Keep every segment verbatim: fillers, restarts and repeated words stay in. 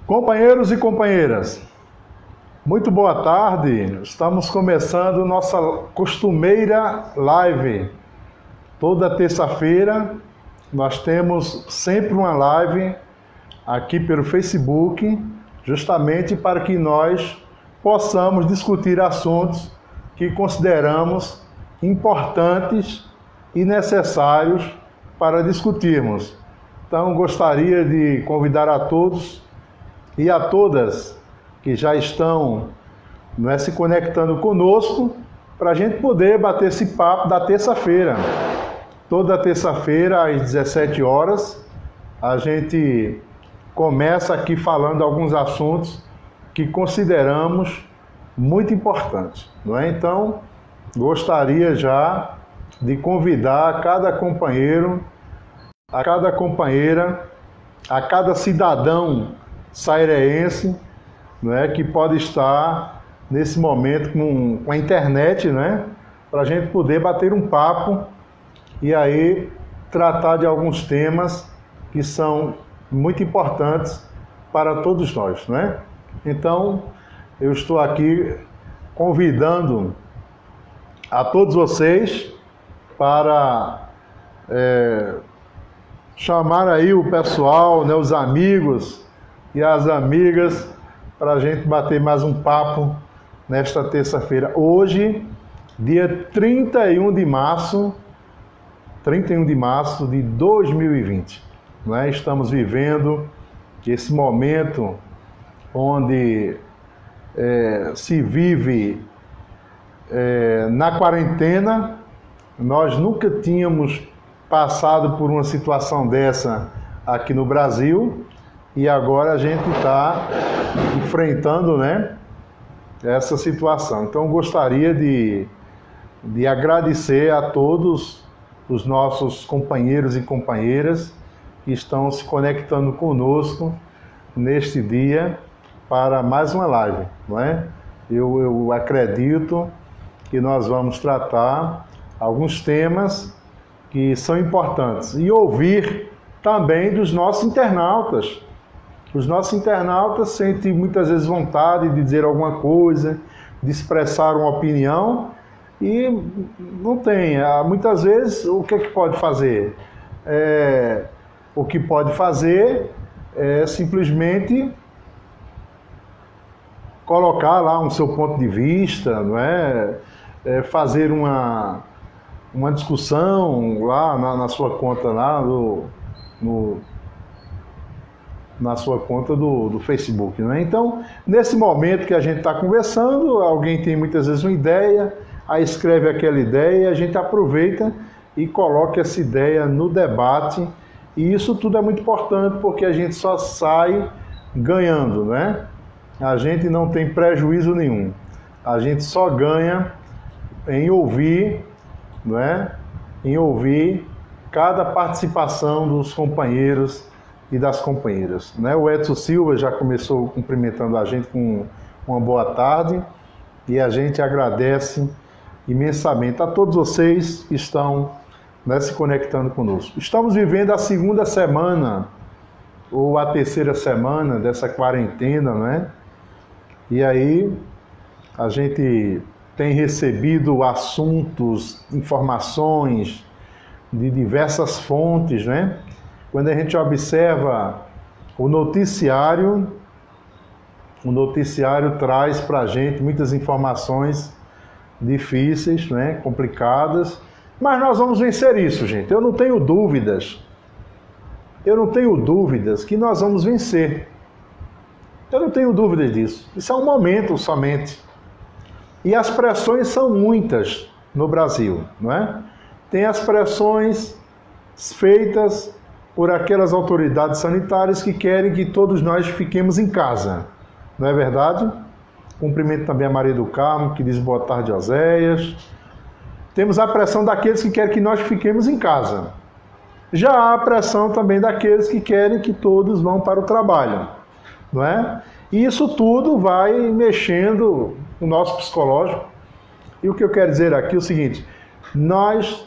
Companheiros e companheiras, muito boa tarde. Estamos começando nossa costumeira live. Toda terça-feira nós temos sempre uma live aqui pelo Facebook, justamente para que nós possamos discutir assuntos que consideramos importantes e necessários para discutirmos. Então, gostaria de convidar a todos e a todas que já estão né, se conectando conosco para a gente poder bater esse papo da terça-feira. Toda terça-feira, às dezessete horas, a gente começa aqui falando alguns assuntos que consideramos muito importantes, não é? Então, gostaria já de convidar a cada companheiro, a cada companheira, a cada cidadão saireense, né, que pode estar nesse momento com, com a internet, né, para a gente poder bater um papo e aí tratar de alguns temas que são muito importantes para todos nós, né? Então, eu estou aqui convidando a todos vocês para é, chamar aí o pessoal, né, os amigos e as amigas, para a gente bater mais um papo nesta terça-feira. Hoje, dia trinta e um de março, trinta e um de março de dois mil e vinte. Né? Estamos vivendo esse momento onde é, se vive é, na quarentena. Nós nunca tínhamos passado por uma situação dessa aqui no Brasil. E agora a gente está enfrentando, né, essa situação. Então, eu gostaria de, de agradecer a todos os nossos companheiros e companheiras que estão se conectando conosco neste dia para mais uma live, não é? Eu, eu acredito que nós vamos tratar alguns temas que são importantes e ouvir também dos nossos internautas. Os nossos internautas sentem muitas vezes vontade de dizer alguma coisa, de expressar uma opinião e não tem. Muitas vezes, o que é que pode fazer? É, o que pode fazer é simplesmente colocar lá um seu ponto de vista, não é? É fazer uma, uma discussão lá na, na sua conta lá no, no na sua conta do, do Facebook, né? Então, nesse momento que a gente está conversando, alguém tem muitas vezes uma ideia, aí escreve aquela ideia, a gente aproveita e coloca essa ideia no debate, e isso tudo é muito importante porque a gente só sai ganhando, né? A gente não tem prejuízo nenhum, a gente só ganha em ouvir, né? Em ouvir cada participação dos companheiros e das companheiras, né? O Edson Silva já começou cumprimentando a gente com uma boa tarde e a gente agradece imensamente a todos vocês que estão, né, se conectando conosco. Estamos vivendo a segunda semana ou a terceira semana dessa quarentena, né? E aí a gente tem recebido assuntos, informações de diversas fontes, né? Quando a gente observa o noticiário, o noticiário traz para a gente muitas informações difíceis, né, complicadas, mas nós vamos vencer isso, gente. Eu não tenho dúvidas, eu não tenho dúvidas que nós vamos vencer. Eu não tenho dúvidas disso. Isso é um momento somente. E as pressões são muitas no Brasil, não é? Tem as pressões feitas por aquelas autoridades sanitárias que querem que todos nós fiquemos em casa. Não é verdade? Cumprimento também a Maria do Carmo, que diz boa tarde, Oséias. Temos a pressão daqueles que querem que nós fiquemos em casa. Já há a pressão também daqueles que querem que todos vão para o trabalho. Não é? E isso tudo vai mexendo no nosso psicológico. E o que eu quero dizer aqui é o seguinte: nós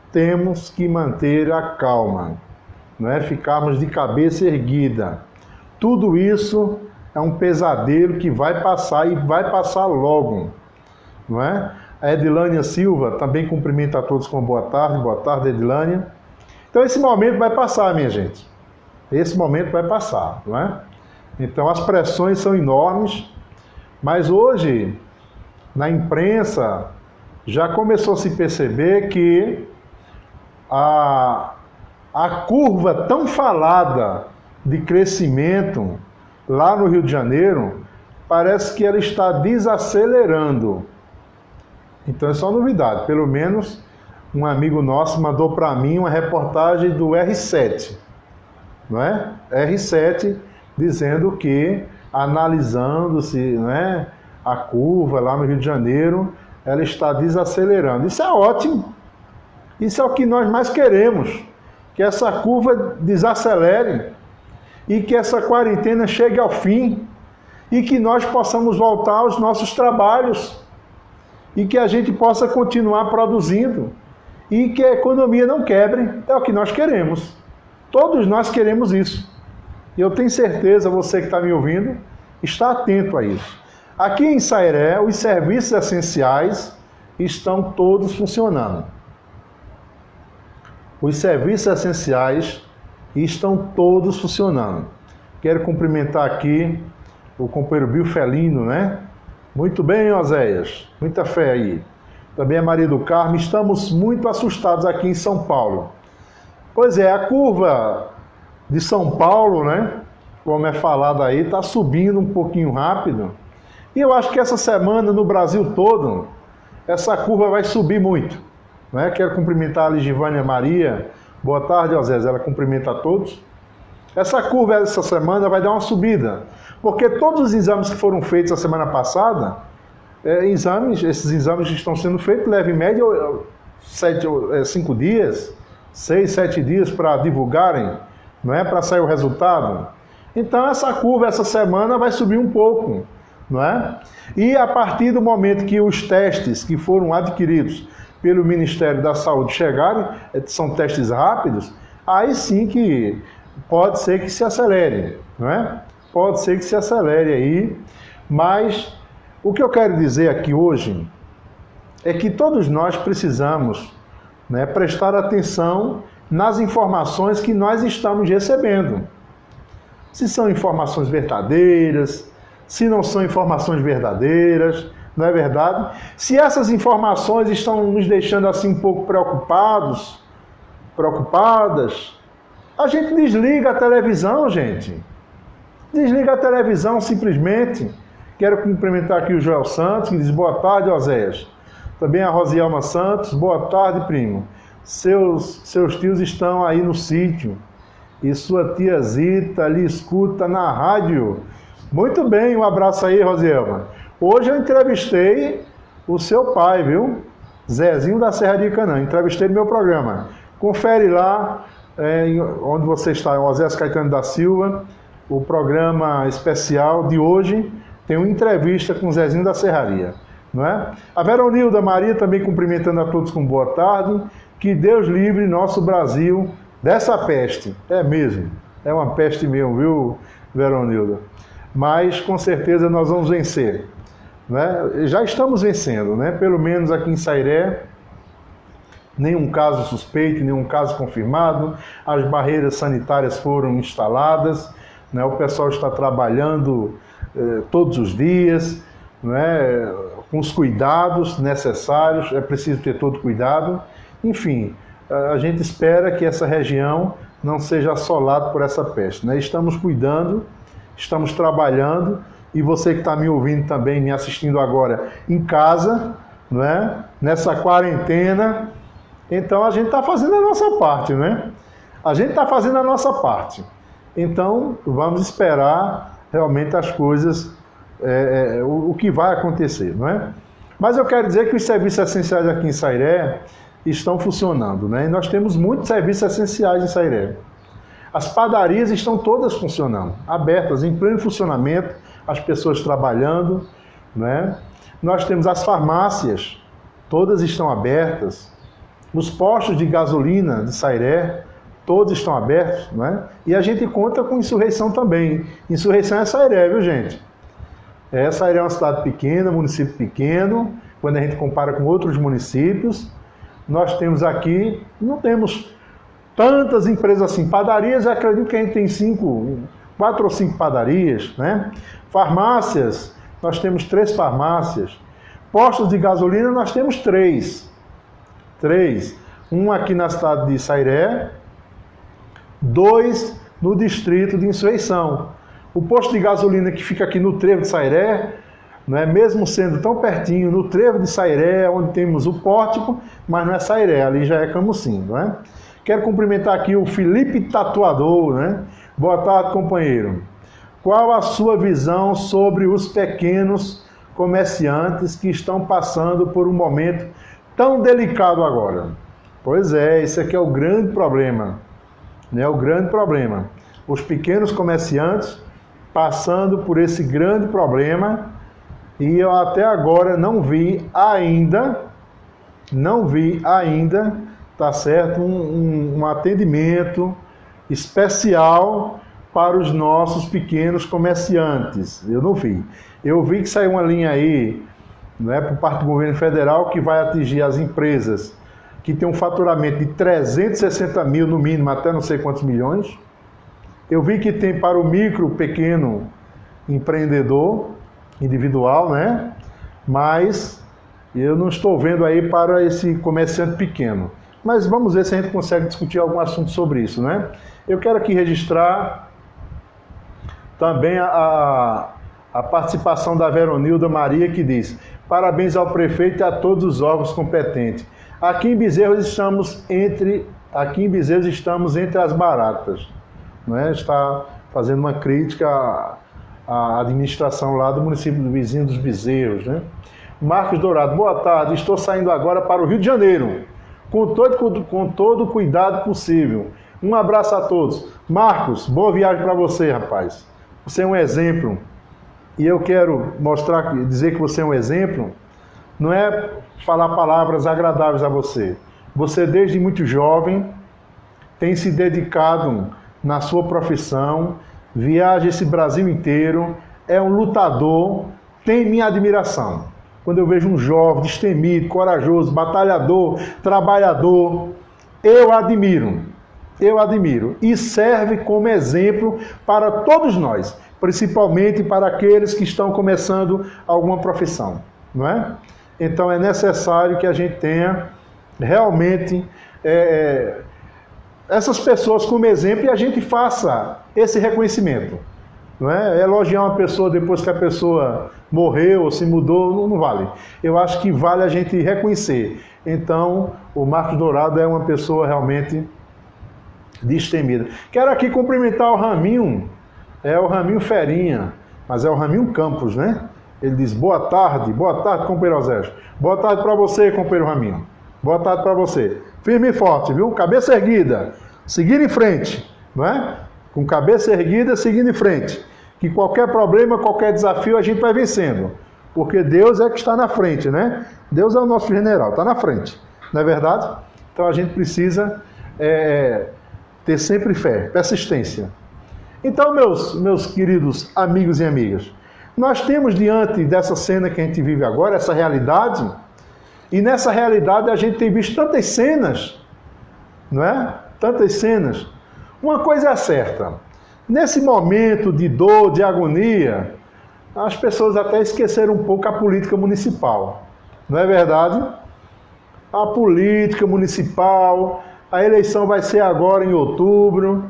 temos que manter a calma. Não é? Ficarmos de cabeça erguida. tudo isso é um pesadelo que vai passar e vai passar logo, não é? A Edilânia Silva também cumprimenta a todos com boa tarde, boa tarde, Edilânia. Então esse momento vai passar, minha gente. Esse momento vai passar, não é? Então as pressões são enormes, mas hoje, na imprensa, já começou a se perceber que a, a curva tão falada de crescimento lá no Rio de Janeiro, parece que ela está desacelerando. Então é só novidade. Pelo menos um amigo nosso mandou para mim uma reportagem do R sete, não é? R sete dizendo que, analisando-se, não é, a curva lá no Rio de Janeiro, ela está desacelerando. Isso é ótimo. Isso é o que nós mais queremos, que essa curva desacelere e que essa quarentena chegue ao fim e que nós possamos voltar aos nossos trabalhos e que a gente possa continuar produzindo e que a economia não quebre. É o que nós queremos. Todos nós queremos isso. E eu tenho certeza, você que está me ouvindo, está atento a isso. Aqui em Sairé, os serviços essenciais estão todos funcionando. Os serviços essenciais estão todos funcionando. Quero cumprimentar aqui o companheiro Bill Felino, né? Muito bem, Oséias. Muita fé aí. Também a Maria do Carmo. Estamos muito assustados aqui em São Paulo. Pois é, a curva de São Paulo, né? Como é falado aí, está subindo um pouquinho rápido. E eu acho que essa semana, no Brasil todo, essa curva vai subir muito. Né? Quero cumprimentar a Ligivânia Maria. Boa tarde, Osés. Ela cumprimenta a todos. Essa curva essa semana vai dar uma subida. Porque todos os exames que foram feitos a semana passada, é, exames, esses exames que estão sendo feitos, levam em média sete, é, cinco dias, seis, sete dias para divulgarem, não é? Para sair o resultado. Então essa curva essa semana vai subir um pouco, não é? E a partir do momento que os testes que foram adquiridos pelo Ministério da Saúde chegarem, são testes rápidos, aí sim que pode ser que se acelere, não é? Pode ser que se acelere aí, mas o que eu quero dizer aqui hoje é que todos nós precisamos, né, prestar atenção nas informações que nós estamos recebendo. Se são informações verdadeiras, se não são informações verdadeiras, não é verdade? Se essas informações estão nos deixando assim um pouco preocupados, preocupadas, a gente desliga a televisão, gente. Desliga a televisão simplesmente. Quero cumprimentar aqui o Joel Santos, que diz boa tarde, Oséias. Também a Rosielma Santos, boa tarde, primo. Seus, seus tios estão aí no sítio e sua tia Zita lhe escuta na rádio. Muito bem, um abraço aí, Rosielma. Hoje eu entrevistei o seu pai, viu? Zezinho da Serra de Canaã. Entrevistei no meu programa. Confere lá, é, onde você está, Osés Caetano da Silva. O programa especial de hoje tem uma entrevista com o Zezinho da Serraria, não é? A Veronilda Maria também cumprimentando a todos com boa tarde. Que Deus livre nosso Brasil dessa peste. É mesmo, é uma peste mesmo, viu, Veronilda? Mas com certeza nós vamos vencer, né? Já estamos vencendo, né? Pelo menos aqui em Sairé, nenhum caso suspeito, nenhum caso confirmado. As barreiras sanitárias foram instaladas. Né, o pessoal está trabalhando eh, todos os dias, né, com os cuidados necessários, é preciso ter todo cuidado. Enfim, a gente espera que essa região não seja assolada por essa peste. Né? Estamos cuidando, estamos trabalhando, e você que está me ouvindo também, me assistindo agora em casa, né, nessa quarentena, então a gente está fazendo a nossa parte, né? A gente está fazendo a nossa parte. Então, vamos esperar realmente as coisas, é, é, o, o que vai acontecer, não é? Mas eu quero dizer que os serviços essenciais aqui em Sairé estão funcionando, né? E nós temos muitos serviços essenciais em Sairé. As padarias estão todas funcionando, abertas, em pleno funcionamento, as pessoas trabalhando, né? Nós temos as farmácias, todas estão abertas. Os postos de gasolina de Sairé, todos estão abertos, não é? E a gente conta com Insurreição também. Insurreição é Sairé, viu, gente? É, Sairé é uma cidade pequena, município pequeno, quando a gente compara com outros municípios. Nós temos aqui, não temos tantas empresas assim. Padarias, eu acredito que a gente tem cinco, quatro ou cinco padarias, né? Farmácias, nós temos três farmácias. Postos de gasolina, nós temos três. Três. Um aqui na cidade de Sairé, dois no distrito de Insurreição. O posto de gasolina que fica aqui no trevo de Sairé, não é, mesmo sendo tão pertinho, no trevo de Sairé, onde temos o pórtico, mas não é Sairé, ali já é Camusim, não é? Quero cumprimentar aqui o Felipe Tatuador, né? Boa tarde, companheiro. Qual a sua visão sobre os pequenos comerciantes que estão passando por um momento tão delicado agora? Pois é, esse aqui é o grande problema, né? O grande problema. Os pequenos comerciantes passando por esse grande problema, e eu até agora não vi ainda, não vi ainda, tá certo, um, um, um atendimento especial para os nossos pequenos comerciantes. Eu não vi. Eu vi que saiu uma linha aí, né, por parte do governo federal, que vai atingir as empresas que tem um faturamento de trezentos e sessenta mil no mínimo, até não sei quantos milhões. Eu vi que tem para o micro, pequeno empreendedor individual, né? Mas eu não estou vendo aí para esse comerciante pequeno. Mas vamos ver se a gente consegue discutir algum assunto sobre isso, né? Eu quero aqui registrar também a, a participação da Veronilda Maria, que diz: parabéns ao prefeito e a todos os órgãos competentes. Aqui em Bezerros estamos entre, aqui em Bezerros estamos entre as baratas. Né? Está fazendo uma crítica à, à administração lá do município do vizinho dos Bezerros. Né? Marcos Dourado, boa tarde, estou saindo agora para o Rio de Janeiro, com todo, com todo o cuidado possível. Um abraço a todos. Marcos, boa viagem para você, rapaz. Você é um exemplo, e eu quero mostrar, dizer que você é um exemplo, não é falar palavras agradáveis a você. Você, desde muito jovem, tem se dedicado na sua profissão, viaja esse Brasil inteiro, é um lutador, tem minha admiração. Quando eu vejo um jovem destemido, corajoso, batalhador, trabalhador, eu admiro, eu admiro. E serve como exemplo para todos nós, principalmente para aqueles que estão começando alguma profissão, não é? Então é necessário que a gente tenha realmente é, essas pessoas como exemplo e a gente faça esse reconhecimento. Não é? Elogiar uma pessoa depois que a pessoa morreu ou se mudou, não, não vale. Eu acho que vale a gente reconhecer. Então, o Marcos Dourado é uma pessoa realmente destemida. Quero aqui cumprimentar o Raminho, é o Raminho Ferinha, mas é o Raminho Campos, né? Ele diz, boa tarde, boa tarde, companheiro Osésio. Boa tarde para você, companheiro Raminho. Boa tarde para você. Firme e forte, viu? Cabeça erguida. Seguir em frente, não é? Com cabeça erguida, seguindo em frente. Que qualquer problema, qualquer desafio, a gente vai vencendo. Porque Deus é que está na frente, né? Deus é o nosso general, está na frente. Não é verdade? Então a gente precisa é, ter sempre fé, persistência. Então, meus, meus queridos amigos e amigas, nós temos diante dessa cena que a gente vive agora, essa realidade, e nessa realidade a gente tem visto tantas cenas, não é? Tantas cenas. Uma coisa é certa, nesse momento de dor, de agonia, as pessoas até esqueceram um pouco a política municipal, não é verdade? A política municipal, a eleição vai ser agora em outubro,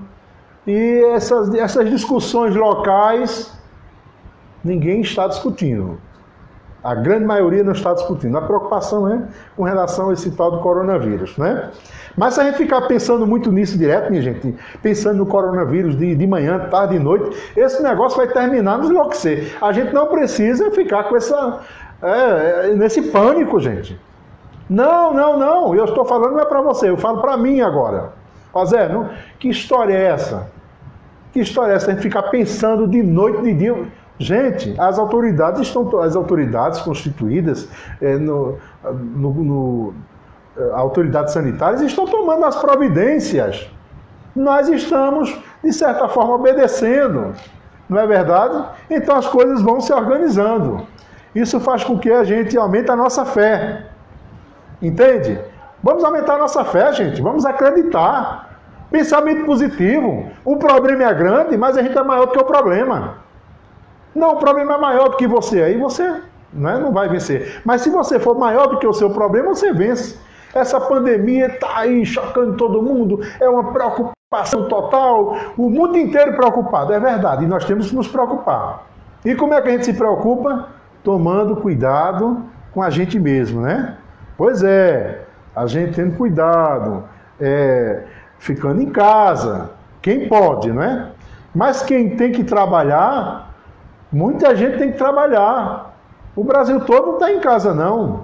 e essas, essas discussões locais, ninguém está discutindo. A grande maioria não está discutindo. A preocupação é com relação a esse tal do coronavírus, né? Mas se a gente ficar pensando muito nisso direto, minha gente, pensando no coronavírus de, de manhã, tarde e noite, esse negócio vai terminar nos enlouquecer. A gente não precisa ficar com essa, é, nesse pânico, gente. Não, não, não. Eu estou falando não é para você, eu falo para mim agora. Ó Zé, não? Que história é essa? Que história é essa? A gente ficar pensando de noite, de dia. Gente, as autoridades estão, as autoridades constituídas, é, no, no, no, autoridades sanitárias estão tomando as providências. nós estamos, de certa forma, obedecendo. Não é verdade? Então as coisas vão se organizando. Isso faz com que a gente aumente a nossa fé. Entende? Vamos aumentar a nossa fé, gente. Vamos acreditar. Pensamento positivo. O problema é grande, mas a gente é maior do que o problema. Não, o problema é maior do que você. Aí você não, é? não vai vencer. Mas se você for maior do que o seu problema, você vence. Essa pandemia está aí chocando todo mundo. É uma preocupação total. O mundo inteiro preocupado. É verdade. E nós temos que nos preocupar. E como é que a gente se preocupa? Tomando cuidado com a gente mesmo, né? Pois é. A gente tendo cuidado. É, ficando em casa. Quem pode, não é? Mas quem tem que trabalhar, muita gente tem que trabalhar. O Brasil todo não está em casa, não.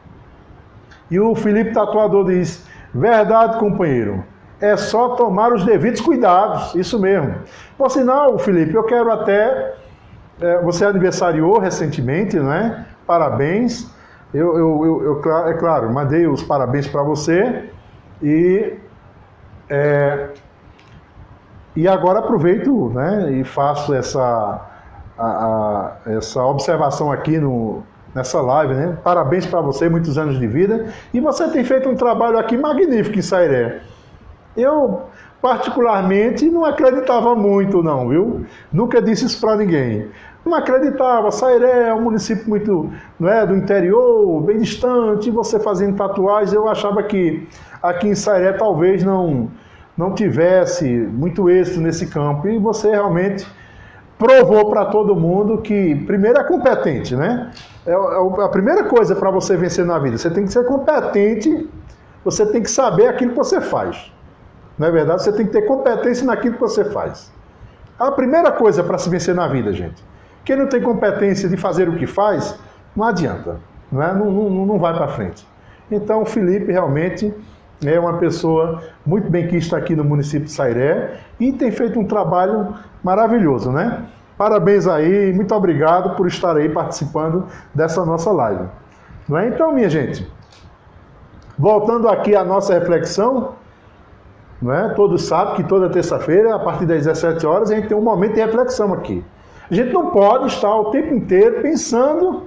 E o Felipe Tatuador diz, verdade, companheiro, é só tomar os devidos cuidados, isso mesmo. Por sinal, Felipe, eu quero até, é, você aniversariou recentemente, não é? Parabéns, eu, eu, eu, eu, é claro, mandei os parabéns para você, e, é, e agora aproveito, né, e faço essa, a, a, essa observação aqui no... nessa live, né? Parabéns para você, muitos anos de vida. E você tem feito um trabalho aqui magnífico em Sairé. Eu, particularmente, não acreditava muito, não, viu? Nunca disse isso para ninguém. Não acreditava. Sairé é um município muito, não é, do interior, bem distante, você fazendo tatuagens. Eu achava que aqui em Sairé talvez não, não tivesse muito êxito nesse campo. E você realmente provou para todo mundo que, primeiro, é competente, né? É a primeira coisa para você vencer na vida. Você tem que ser competente, você tem que saber aquilo que você faz. Não é verdade? Você tem que ter competência naquilo que você faz. A primeira coisa para se vencer na vida, gente. Quem não tem competência de fazer o que faz, não adianta. Não, é? não, não, não vai para frente. Então, o Felipe realmente é uma pessoa muito bem quista aqui no município de Sairé e tem feito um trabalho maravilhoso, né? Parabéns aí, muito obrigado por estar aí participando dessa nossa live. Não é? Então, minha gente, voltando aqui à nossa reflexão, não é? Todos sabem que toda terça-feira, a partir das dezessete horas, a gente tem um momento de reflexão aqui. A gente não pode estar o tempo inteiro pensando,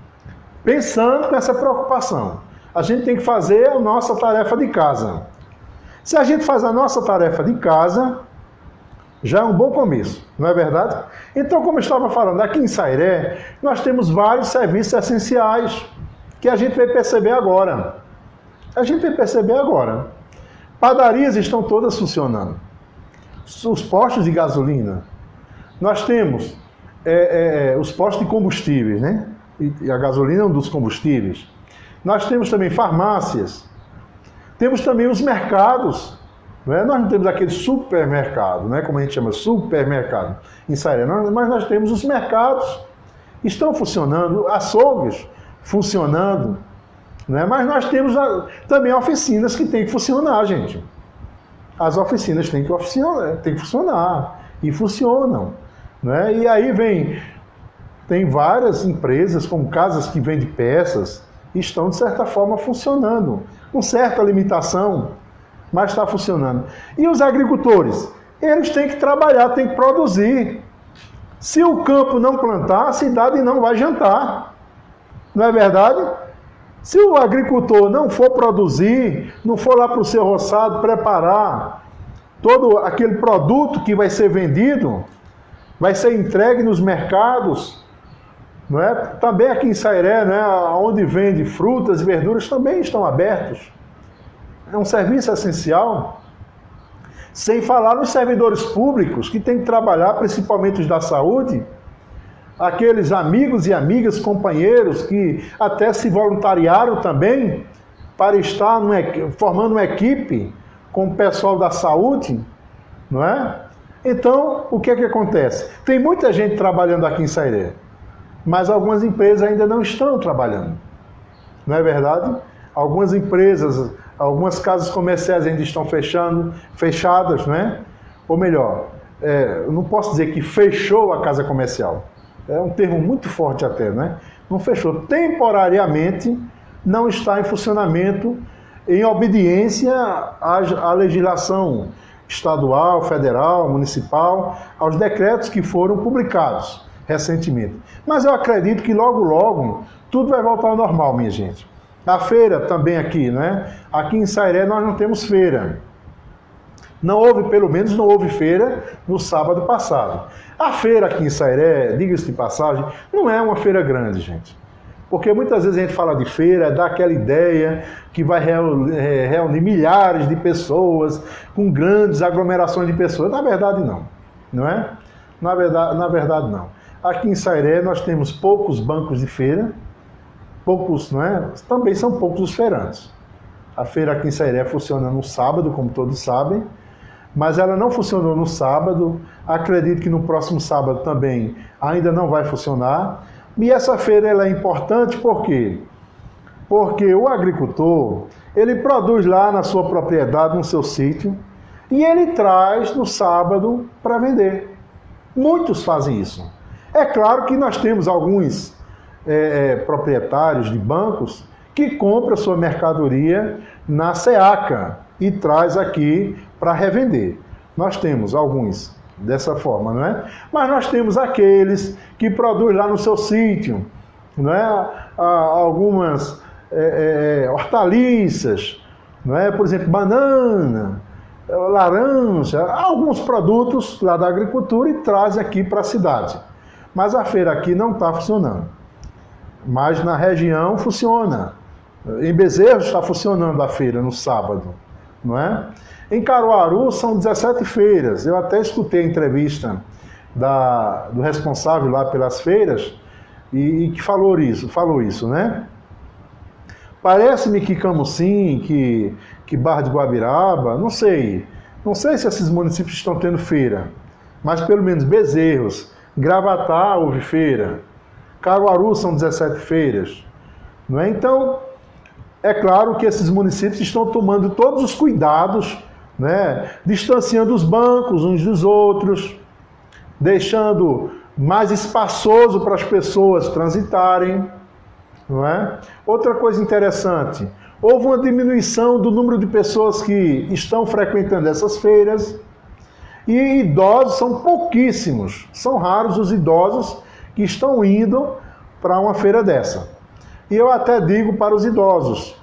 pensando com essa preocupação. A gente tem que fazer a nossa tarefa de casa. Se a gente faz a nossa tarefa de casa, já é um bom começo, não é verdade? Então, como eu estava falando, aqui em Sairé, nós temos vários serviços essenciais que a gente vai perceber agora. A gente vai perceber agora. Padarias estão todas funcionando. Os postos de gasolina. Nós temos é, é, os postos de combustíveis, né? E a gasolina é um dos combustíveis. Nós temos também farmácias. Temos também os mercados. Não é? Nós não temos aquele supermercado, né? Como a gente chama, supermercado em Sairé, mas nós temos os mercados, estão funcionando, açougues funcionando, né? Mas nós temos a, também oficinas que têm que funcionar, gente. As oficinas têm que, oficinar, têm que funcionar, e funcionam. Né? E aí vem, tem várias empresas, como casas que vendem peças, estão de certa forma funcionando, com certa limitação, mas está funcionando. E os agricultores? Eles têm que trabalhar, têm que produzir. Se o campo não plantar, a cidade não vai jantar. Não é verdade? Se o agricultor não for produzir, não for lá para o seu roçado preparar todo aquele produto que vai ser vendido, vai ser entregue nos mercados, não é? Também aqui em Sairé, né, onde vende frutas e verduras, também estão abertos. É um serviço essencial. Sem falar nos servidores públicos, que têm que trabalhar, principalmente os da saúde, aqueles amigos e amigas, companheiros, que até se voluntariaram também para estar numa, formando uma equipe com o pessoal da saúde, não é? Então, o que é que acontece? Tem muita gente trabalhando aqui em Sairé, mas algumas empresas ainda não estão trabalhando. Não é verdade? Algumas empresas, algumas casas comerciais ainda estão fechando, fechadas, né? Ou melhor, é, eu não posso dizer que fechou a casa comercial. É um termo muito forte até, né? Não fechou. Temporariamente não está em funcionamento em obediência à, à legislação estadual, federal, municipal, aos decretos que foram publicados recentemente. Mas eu acredito que logo, logo, tudo vai voltar ao normal, minha gente. A feira também aqui, né? Aqui em Sairé nós não temos feira. Não houve, pelo menos não houve feira no sábado passado. A feira aqui em Sairé, diga-se de passagem, não é uma feira grande, gente. Porque muitas vezes a gente fala de feira, dá aquela ideia que vai reunir milhares de pessoas, com grandes aglomerações de pessoas. Na verdade, não. Não é? Na verdade, na verdade, não. Aqui em Sairé nós temos poucos bancos de feira, poucos, não é? Também são poucos os feirantes. A feira aqui em Sairé funciona no sábado, como todos sabem, mas ela não funcionou no sábado. Acredito que no próximo sábado também ainda não vai funcionar. E essa feira ela é importante por quê? Porque o agricultor, ele produz lá na sua propriedade, no seu sítio, e ele traz no sábado para vender. Muitos fazem isso. É claro que nós temos alguns é, proprietários de bancos que compram a sua mercadoria na SEACA e traz aqui para revender. Nós temos alguns dessa forma, não é? Mas nós temos aqueles que produzem lá no seu sítio, não é? Algumas é, é, hortaliças, não é? Por exemplo, banana, laranja, alguns produtos lá da agricultura e traz aqui para a cidade. Mas a feira aqui não está funcionando. Mas na região funciona. Em Bezerro está funcionando a feira no sábado, não é? Em Caruaru são dezessete feiras. Eu até escutei a entrevista da, do responsável lá pelas feiras e, e que falou isso, falou isso, né? Parece-me que Camusim, que, que Barra de Guabiraba, não sei. Não sei se esses municípios estão tendo feira, mas pelo menos Bezerros, Gravatá houve feira, Caruaru são dezessete feiras, não é? Então, é claro que esses municípios estão tomando todos os cuidados, né? Distanciando os bancos uns dos outros, deixando mais espaçoso para as pessoas transitarem, não é? Outra coisa interessante, houve uma diminuição do número de pessoas que estão frequentando essas feiras e idosos são pouquíssimos, são raros os idosos que estão indo para uma feira dessa. E eu até digo para os idosos,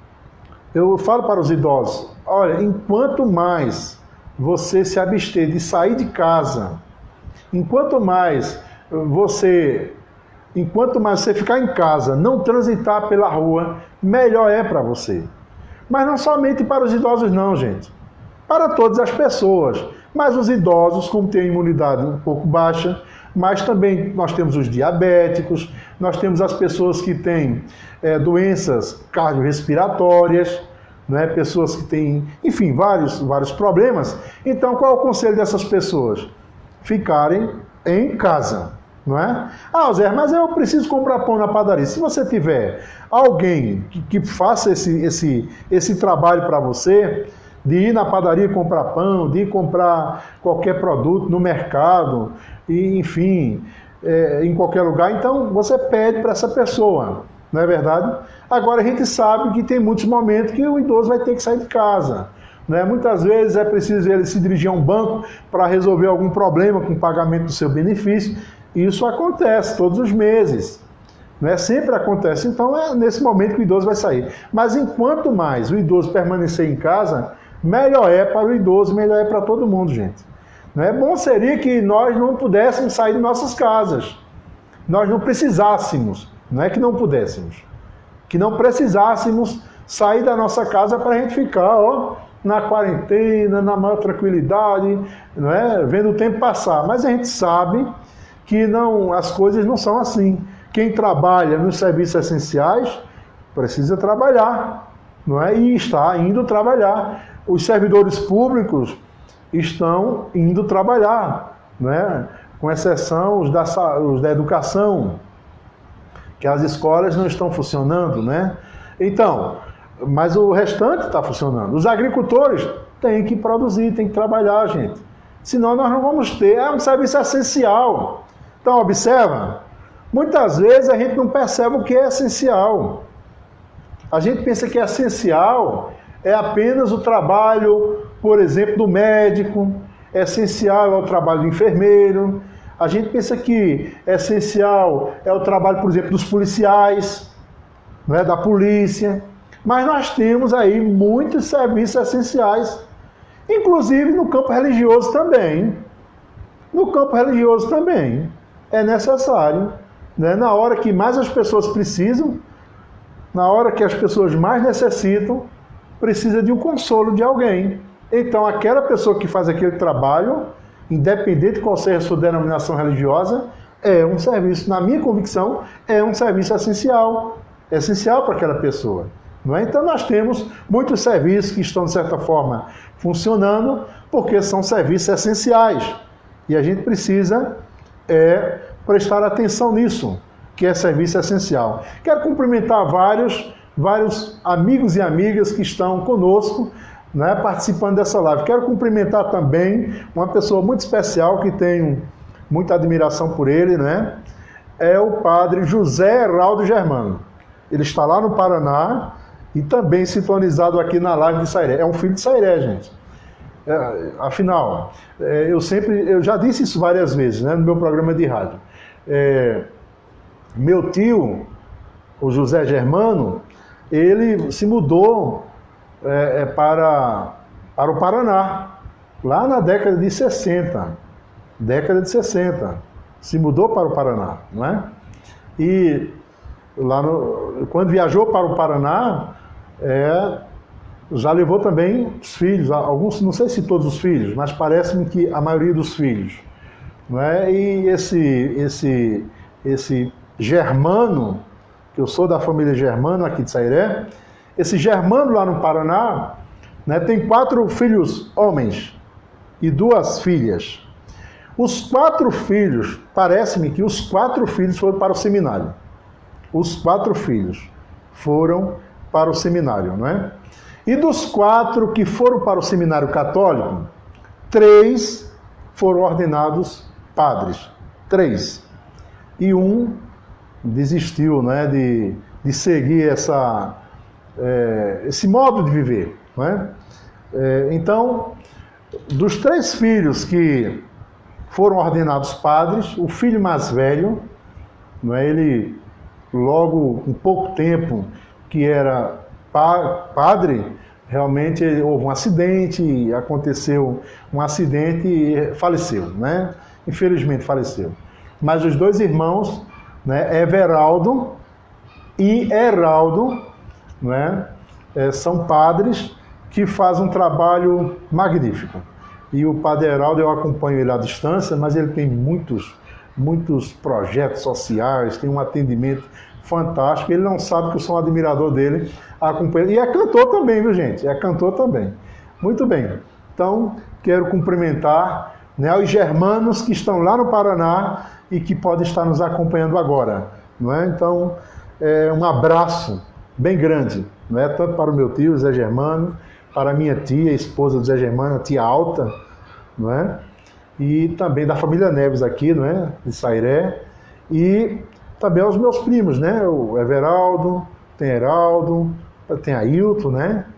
eu falo para os idosos, olha, enquanto mais você se abster de sair de casa, enquanto mais você, enquanto mais você ficar em casa, não transitar pela rua, melhor é para você. Mas não somente para os idosos não, gente. Para todas as pessoas. Mas os idosos, como têm a imunidade um pouco baixa, mas também nós temos os diabéticos, nós temos as pessoas que têm é, doenças cardiorrespiratórias, né, pessoas que têm, enfim, vários, vários problemas. Então, qual é o conselho dessas pessoas? Ficarem em casa, não é? Ah, Zé, mas eu preciso comprar pão na padaria. Se você tiver alguém que, que faça esse, esse, esse trabalho para você, de ir na padaria comprar pão, de ir comprar qualquer produto no mercado, e, enfim, é, em qualquer lugar, então você pede para essa pessoa, não é verdade? Agora a gente sabe que tem muitos momentos que o idoso vai ter que sair de casa, né? Muitas vezes é preciso ele se dirigir a um banco para resolver algum problema com o pagamento do seu benefício. Isso acontece todos os meses, né? Sempre acontece. Então é nesse momento que o idoso vai sair. Mas enquanto mais o idoso permanecer em casa, melhor é para o idoso, melhor é para todo mundo, gente. Né? Bom seria que nós não pudéssemos sair de nossas casas. Nós não precisássemos, não é que não pudéssemos, que não precisássemos sair da nossa casa para a gente ficar, ó, na quarentena, na maior tranquilidade, não é? Vendo o tempo passar. Mas a gente sabe que não, as coisas não são assim. Quem trabalha nos serviços essenciais precisa trabalhar, não é? E está indo trabalhar. Os servidores públicos estão indo trabalhar, né? Com exceção os da, os da educação, que as escolas não estão funcionando, né? Então, mas o restante está funcionando. Os agricultores têm que produzir, têm que trabalhar, gente. Senão nós não vamos ter, é um serviço essencial. Então, observa, muitas vezes a gente não percebe o que é essencial. A gente pensa que é essencial é apenas o trabalho por exemplo, do médico, é essencial é o trabalho do enfermeiro. A gente pensa que é essencial é o trabalho, por exemplo, dos policiais, né, da polícia. Mas nós temos aí muitos serviços essenciais, inclusive no campo religioso também. No campo religioso também é necessário, né? Na hora que mais as pessoas precisam, na hora que as pessoas mais necessitam, precisa de um consolo de alguém. Então aquela pessoa que faz aquele trabalho, independente de qual seja a sua denominação religiosa, é um serviço, na minha convicção, é um serviço essencial, é essencial para aquela pessoa. Não é? Então nós temos muitos serviços que estão, de certa forma, funcionando, porque são serviços essenciais. E a gente precisa é, prestar atenção nisso, que é serviço essencial. Quero cumprimentar vários, vários amigos e amigas que estão conosco, né, participando dessa live. Quero cumprimentar também uma pessoa muito especial que tenho muita admiração por ele, né? É o padre José Heraldo Germano. Ele está lá no Paraná e também sintonizado aqui na live de Sairé. É um filho de Sairé, gente. É, afinal, é, eu sempre, eu já disse isso várias vezes, né, no meu programa de rádio. É, meu tio, o José Germano, ele se mudou é, é, para, para o Paraná, lá na década de sessenta. Década de sessenta. Se mudou para o Paraná, não é? E lá no, quando viajou para o Paraná, é, já levou também os filhos, alguns, não sei se todos os filhos, mas parece-me que a maioria dos filhos, não é? E esse, esse, esse Germano, que eu sou da família Germano aqui de Sairé, esse Germano lá no Paraná, né, tem quatro filhos homens e duas filhas. Os quatro filhos, parece-me que os quatro filhos foram para o seminário. Os quatro filhos foram para o seminário, não é? E dos quatro que foram para o seminário católico, três foram ordenados padres. Três. E um desistiu, né, de, de seguir essa, é, esse modo de viver, não é? É, então, dos três filhos que foram ordenados padres, o filho mais velho, não é, ele logo com pouco tempo que era pa padre, realmente houve um acidente, aconteceu um acidente e faleceu, né? Infelizmente faleceu. Mas os dois irmãos, né, Everaldo e Heraldo, né, é, são padres que fazem um trabalho magnífico. E o padre Heraldo, eu acompanho ele à distância, mas ele tem muitos, muitos projetos sociais, tem um atendimento fantástico. Ele não sabe que eu sou um admirador dele. Acompanho. E é cantor também, viu, gente? É cantor também. Muito bem. Então, quero cumprimentar, né, os germanos que estão lá no Paraná e que podem estar nos acompanhando agora. Não é? Então, é um abraço bem grande, não é? Tanto para o meu tio, Zé Germano, para a minha tia, esposa do Zé Germano, a tia Alta, não é? E também da família Neves aqui, não é? De Sairé. E também aos meus primos, né? O Everaldo, tem Heraldo, tem Ailton, né?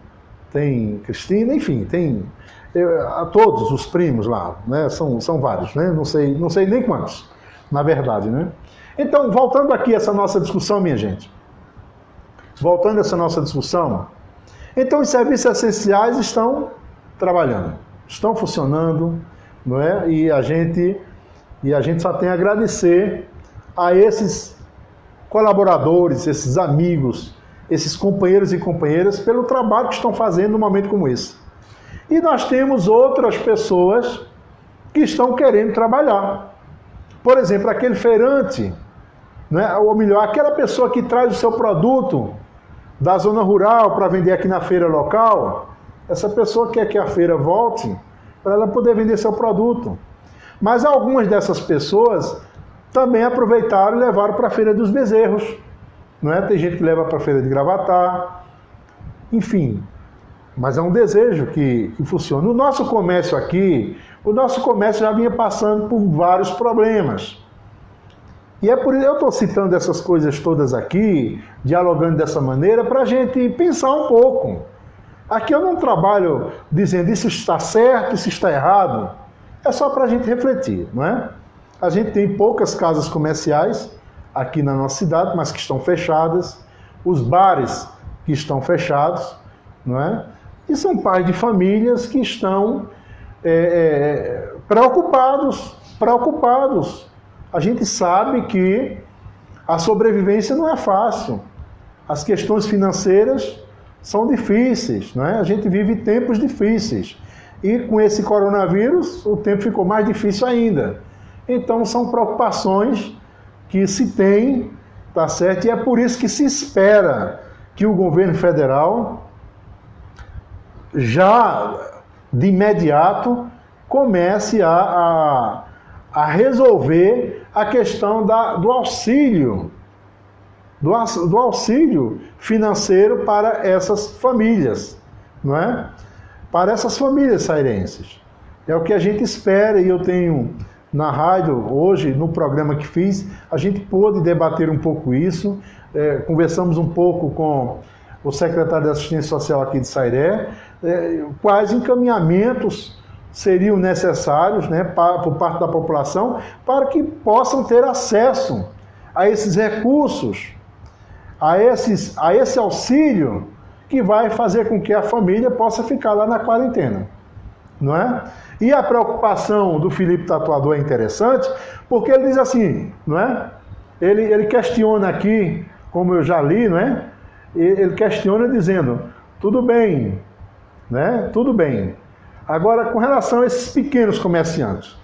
Tem Cristina, enfim, tem eu, a todos os primos lá, né? São, são vários, né? Não sei, não sei nem quantos, na verdade, né? Então, voltando aqui a essa nossa discussão, minha gente. Voltando a essa nossa discussão, então os serviços essenciais estão trabalhando, estão funcionando, não é? E a gente, e a gente só tem a agradecer a esses colaboradores, esses amigos, esses companheiros e companheiras pelo trabalho que estão fazendo num momento como esse. E nós temos outras pessoas que estão querendo trabalhar. Por exemplo, aquele feirante, né? Ou melhor, aquela pessoa que traz o seu produto da zona rural para vender aqui na feira local, essa pessoa quer que a feira volte para ela poder vender seu produto. Mas algumas dessas pessoas também aproveitaram e levaram para a Feira dos Bezerros. Não é? Tem gente que leva para a Feira de Gravatá. Enfim, mas é um desejo que, que funciona. O nosso comércio aqui, o nosso comércio já vinha passando por vários problemas. E é por isso que eu estou citando essas coisas todas aqui, dialogando dessa maneira, para a gente pensar um pouco. Aqui eu não trabalho dizendo isso está certo, isso está errado. É só para a gente refletir, não é? A gente tem poucas casas comerciais aqui na nossa cidade, mas que estão fechadas. Os bares que estão fechados, não é? E são pais de famílias que estão é, é, preocupados, preocupados. A gente sabe que a sobrevivência não é fácil. As questões financeiras são difíceis, não é? A gente vive tempos difíceis. E com esse coronavírus, o tempo ficou mais difícil ainda. Então, são preocupações que se tem, tá certo? E é por isso que se espera que o governo federal, já de imediato, comece a, a, a resolver a questão da, do auxílio, do, do auxílio financeiro para essas famílias, não é? Para essas famílias sairenses. É o que a gente espera, e eu tenho na rádio, hoje, no programa que fiz, a gente pôde debater um pouco isso, é, conversamos um pouco com o secretário de Assistência Social aqui de Sairé, é, quais encaminhamentos seriam necessários, né, para, por parte da população, para que possam ter acesso a esses recursos, a, esses, a esse auxílio que vai fazer com que a família possa ficar lá na quarentena, não é? E a preocupação do Felipe Tatuador é interessante, porque ele diz assim, não é? Ele, ele questiona aqui, como eu já li, não é? Ele questiona dizendo, tudo bem, né? Tudo bem. Agora, com relação a esses pequenos comerciantes,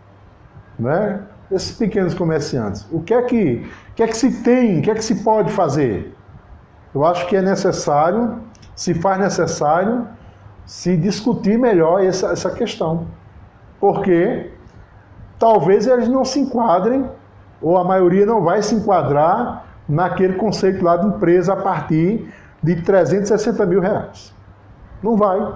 né? Esses pequenos comerciantes, o que é que, o que é que se tem, o que é que se pode fazer? Eu acho que é necessário, se faz necessário, se discutir melhor essa, essa questão. Porque talvez eles não se enquadrem, ou a maioria não vai se enquadrar naquele conceito lá de empresa a partir de trezentos e sessenta mil reais. Não vai.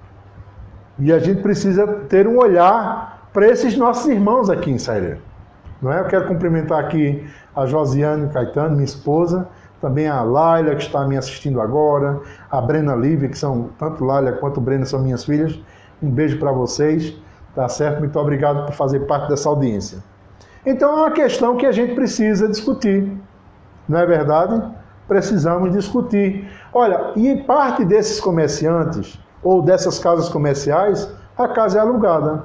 E a gente precisa ter um olhar para esses nossos irmãos aqui em Sairé. Não é? Eu quero cumprimentar aqui a Josiane Caetano, minha esposa, também a Laila, que está me assistindo agora, a Brena Lívia, que são, tanto Laila quanto Brena são minhas filhas. Um beijo para vocês, tá certo? Muito obrigado por fazer parte dessa audiência. Então é uma questão que a gente precisa discutir, não é verdade? Precisamos discutir. Olha, e parte desses comerciantes, ou dessas casas comerciais, a casa é alugada.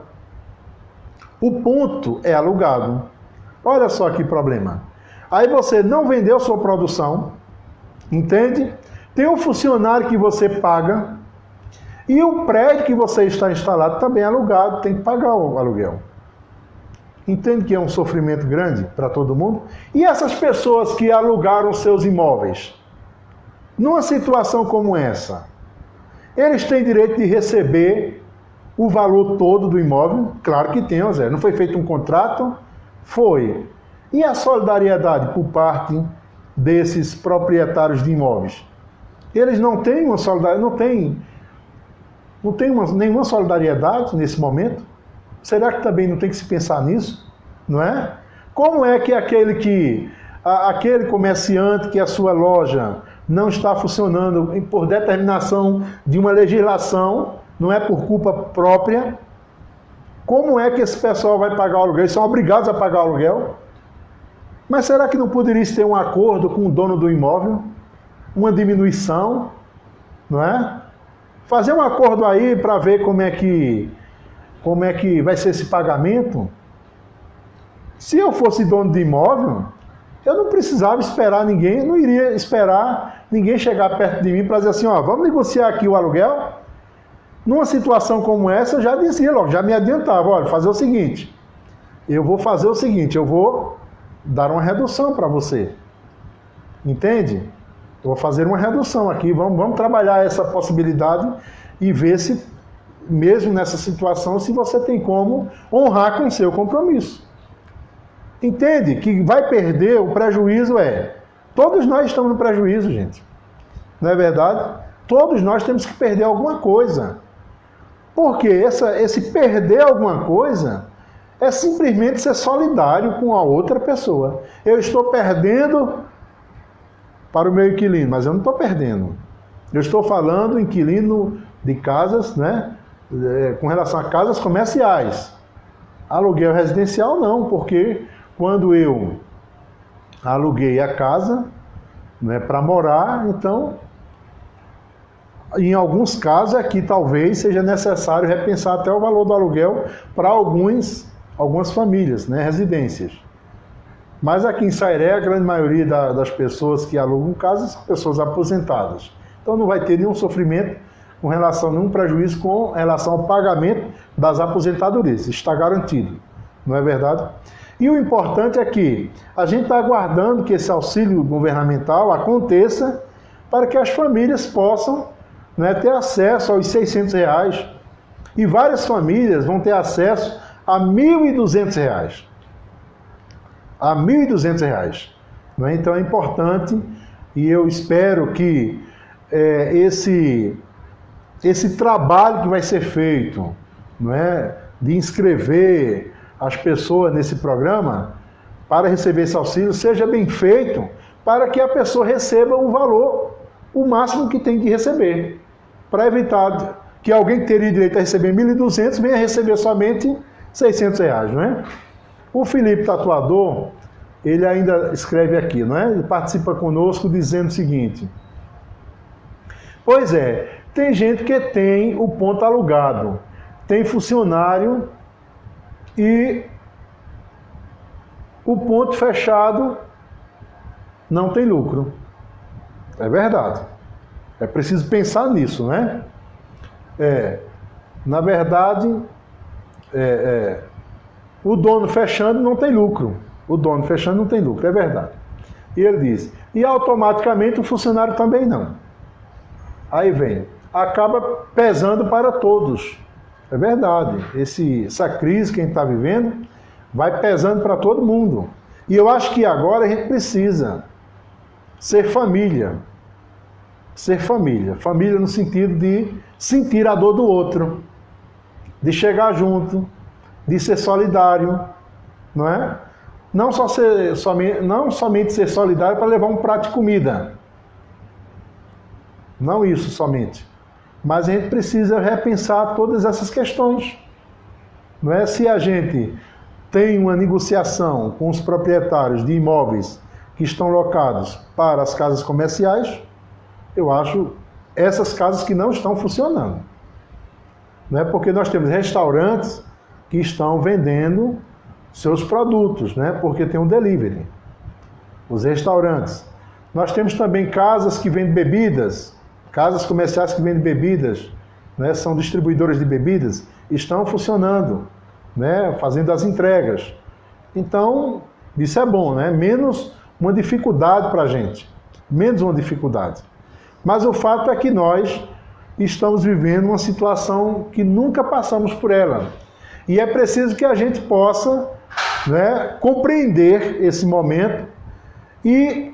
O ponto é alugado. Olha só que problema. Aí você não vendeu sua produção, entende? Tem um funcionário que você paga e o prédio que você está instalado também é alugado, tem que pagar o aluguel. Entende que é um sofrimento grande para todo mundo? E essas pessoas que alugaram seus imóveis, numa situação como essa, eles têm direito de receber o valor todo do imóvel? Claro que tem, Zé. Não foi feito um contrato? Foi. E a solidariedade por parte desses proprietários de imóveis? Eles não têm uma solidariedade, não têm, não têm uma, nenhuma solidariedade nesse momento? Será que também não tem que se pensar nisso? Não é? Como é que aquele que, a, aquele comerciante que a sua loja não está funcionando por determinação de uma legislação, não é por culpa própria, como é que esse pessoal vai pagar o aluguel? Eles são obrigados a pagar o aluguel? Mas será que não poderia ter um acordo com o dono do imóvel? Uma diminuição? Não é? Fazer um acordo aí para ver como é que, como é que vai ser esse pagamento? Se eu fosse dono de imóvel, eu não precisava esperar ninguém, eu não iria esperar ninguém chegar perto de mim para dizer assim, ó, vamos negociar aqui o aluguel? Numa situação como essa, eu já dizia logo, já me adiantava, olha, fazer o seguinte, eu vou fazer o seguinte, eu vou dar uma redução para você. Entende? Eu vou fazer uma redução aqui, vamos, vamos trabalhar essa possibilidade e ver se, mesmo nessa situação, se você tem como honrar com o seu compromisso. Entende? Que vai perder, o prejuízo é... Todos nós estamos no prejuízo, gente. Não é verdade? Todos nós temos que perder alguma coisa. Porque essa, esse perder alguma coisa é simplesmente ser solidário com a outra pessoa. Eu estou perdendo para o meu inquilino, mas eu não estou perdendo. Eu estou falando inquilino de casas, né, com relação a casas comerciais. Aluguel residencial não, porque quando eu aluguei a casa, né, para morar, então, em alguns casos aqui talvez seja necessário repensar até o valor do aluguel para alguns, algumas famílias, né, residências. Mas aqui em Sairé, a grande maioria da, das pessoas que alugam casas são pessoas aposentadas. Então não vai ter nenhum sofrimento com relação, nenhum prejuízo com relação ao pagamento das aposentadorias. Está garantido, não é verdade? E o importante é que a gente está aguardando que esse auxílio governamental aconteça para que as famílias possam, né, ter acesso aos seiscentos reais. E várias famílias vão ter acesso a mil e duzentos reais. A mil e duzentos reais. Né? Então é importante e eu espero que é, esse, esse trabalho que vai ser feito, não é, de inscrever as pessoas nesse programa para receber esse auxílio seja bem feito para que a pessoa receba o valor, o máximo que tem que receber, para evitar que alguém que teria direito a receber mil e duzentos venha receber somente seiscentos reais, não é? O Felipe Tatuador, ele ainda escreve aqui, não é? Ele participa conosco dizendo o seguinte: pois é, tem gente que tem o ponto alugado, tem funcionário e o ponto fechado não tem lucro. É verdade. É preciso pensar nisso, né? É, na verdade, é, é, o dono fechando não tem lucro. O dono fechando não tem lucro, é verdade. E ele diz, e automaticamente o funcionário também não. Aí vem, acaba pesando para todos. É verdade, Esse, essa crise que a gente está vivendo vai pesando para todo mundo. E eu acho que agora a gente precisa ser família. Ser família. Família no sentido de sentir a dor do outro, de chegar junto, de ser solidário, não é? Não, só ser, somente, não somente ser solidário para levar um prato de comida. Não isso somente. Mas a gente precisa repensar todas essas questões. Não é? Se a gente tem uma negociação com os proprietários de imóveis que estão locados para as casas comerciais, eu acho essas casas que não estão funcionando. Não é? Porque nós temos restaurantes que estão vendendo seus produtos, né? Porque tem um delivery. Os restaurantes. Nós temos também casas que vendem bebidas, casas comerciais que vendem bebidas, né? São distribuidoras de bebidas, estão funcionando, né? Fazendo as entregas. Então, isso é bom, né? Menos uma dificuldade para a gente. Menos uma dificuldade. Mas o fato é que nós estamos vivendo uma situação que nunca passamos por ela. E é preciso que a gente possa, né, compreender esse momento e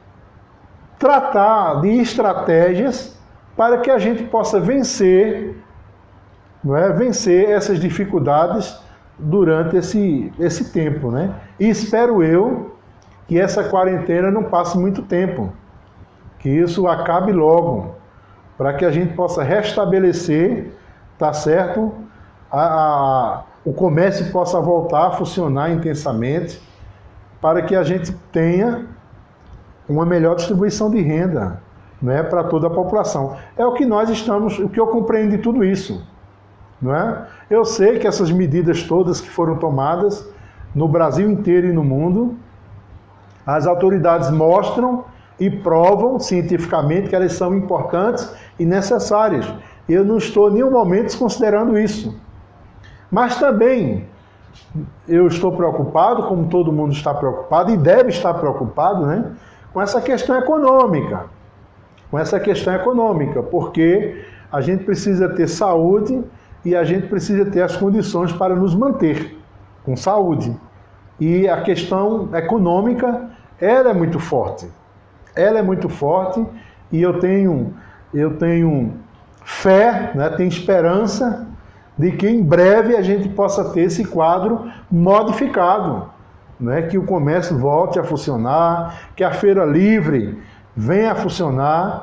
tratar de estratégias para que a gente possa vencer, não é, vencer essas dificuldades durante esse, esse tempo, né? E espero eu que essa quarentena não passe muito tempo, que isso acabe logo, para que a gente possa restabelecer, tá certo? A, a, o comércio possa voltar a funcionar intensamente, para que a gente tenha uma melhor distribuição de renda, né, para toda a população. É o que nós estamos, o que eu compreendo de tudo isso, não é? Eu sei que essas medidas todas que foram tomadas no Brasil inteiro e no mundo, as autoridades mostram e provam cientificamente que elas são importantes e necessárias. Eu não estou em nenhum momento desconsiderando isso. Mas também eu estou preocupado, como todo mundo está preocupado, e deve estar preocupado, né, com essa questão econômica. Com essa questão econômica, porque a gente precisa ter saúde e a gente precisa ter as condições para nos manter com saúde. E a questão econômica, ela é muito forte. Ela é muito forte e eu tenho, eu tenho fé, né, tenho esperança de que em breve a gente possa ter esse quadro modificado, né, que o comércio volte a funcionar, que a feira livre venha a funcionar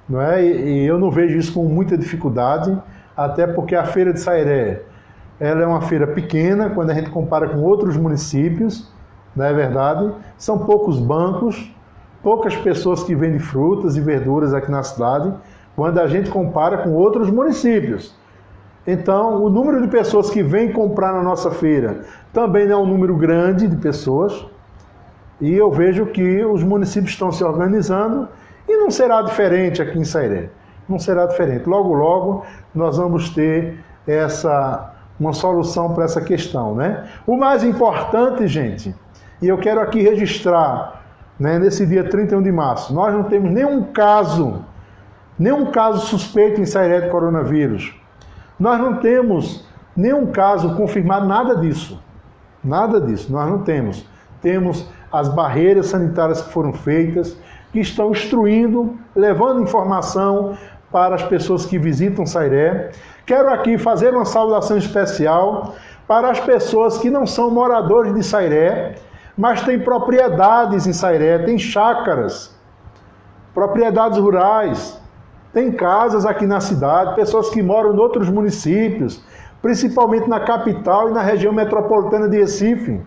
não é? E, e eu não vejo isso com muita dificuldade, até porque a feira de Sairé, ela é uma feira pequena, quando a gente compara com outros municípios, não é verdade? São poucos bancos, poucas pessoas que vendem frutas e verduras aqui na cidade, quando a gente compara com outros municípios. Então, o número de pessoas que vêm comprar na nossa feira também não é um número grande de pessoas, e eu vejo que os municípios estão se organizando, e não será diferente aqui em Sairé. Não será diferente. Logo, logo, nós vamos ter essa, uma solução para essa questão, né? O mais importante, gente, e eu quero aqui registrar, né, nesse dia trinta e um de março, nós não temos nenhum caso, nenhum caso suspeito em Sairé de coronavírus. Nós não temos nenhum caso confirmado, nada disso. Nada disso, nós não temos. Temos as barreiras sanitárias que foram feitas, que estão instruindo, levando informação para as pessoas que visitam Sairé. Quero aqui fazer uma saudação especial para as pessoas que não são moradores de Sairé, mas têm propriedades em Sairé, têm chácaras, propriedades rurais, tem casas aqui na cidade, pessoas que moram em outros municípios, principalmente na capital e na região metropolitana de Recife.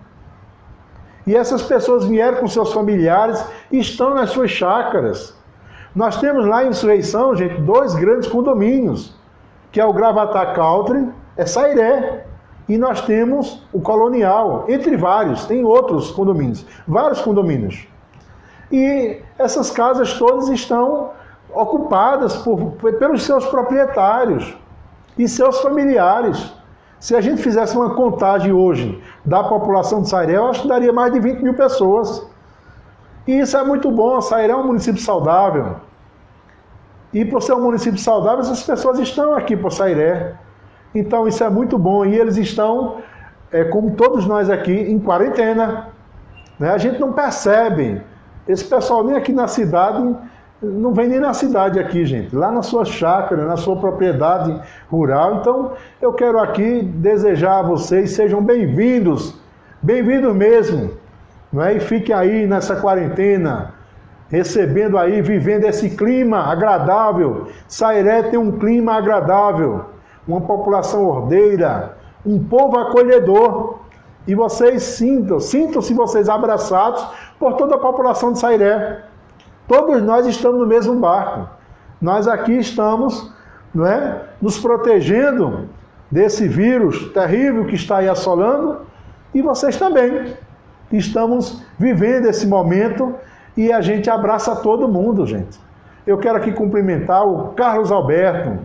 E essas pessoas vieram com seus familiares e estão nas suas chácaras. Nós temos lá em Insurreição, gente, dois grandes condomínios, que é o Gravatá Country, é Sairé, e nós temos o Colonial, entre vários, tem outros condomínios, vários condomínios. E essas casas todas estão ocupadas por, pelos seus proprietários e seus familiares. Se a gente fizesse uma contagem hoje da população de Sairé, eu acho que daria mais de vinte mil pessoas. E isso é muito bom. Sairé é um município saudável. E por ser um município saudável, essas pessoas estão aqui por Sairé. Então isso é muito bom. E eles estão, é, como todos nós aqui, em quarentena. Né? A gente não percebe. Esse pessoal nem aqui na cidade, não vem nem na cidade aqui, gente. Lá na sua chácara, na sua propriedade rural. Então, eu quero aqui desejar a vocês, sejam bem-vindos, bem-vindos mesmo. Não é? E fiquem aí nessa quarentena, recebendo aí, vivendo esse clima agradável. Sairé tem um clima agradável, uma população ordeira, um povo acolhedor. E vocês sintam, sintam-se vocês abraçados por toda a população de Sairé. Todos nós estamos no mesmo barco. Nós aqui estamos, não é, nos protegendo desse vírus terrível que está aí assolando, e vocês também. Estamos vivendo esse momento e a gente abraça todo mundo, gente. Eu quero aqui cumprimentar o Carlos Alberto,